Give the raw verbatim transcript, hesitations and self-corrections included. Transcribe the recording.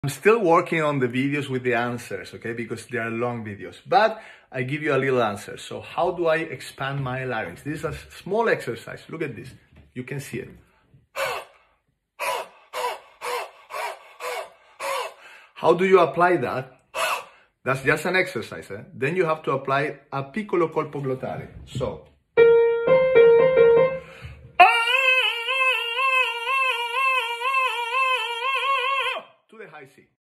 I'm still working on the videos with the answers, okay, because they are long videos, but I give you a little answer. So how do I expand my larynx? This is a small exercise. Look at this. You can see it. How do you apply that? That's just an exercise. Eh? Then you have to apply a piccolo colpo glottale. So